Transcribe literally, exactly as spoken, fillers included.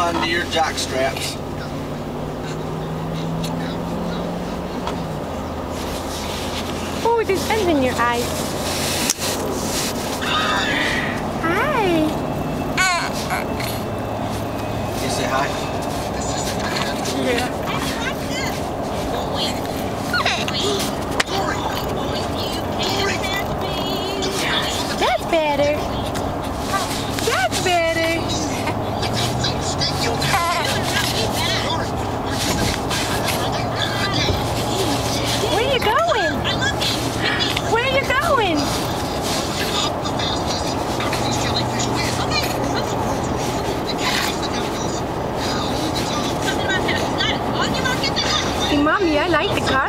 onto your jock straps. Oh, there's sun's in your eyes. Hi. You say hi? Yeah. That's better. That's better. Where are you going? Where are you going? Hey, Mommy, I like the car.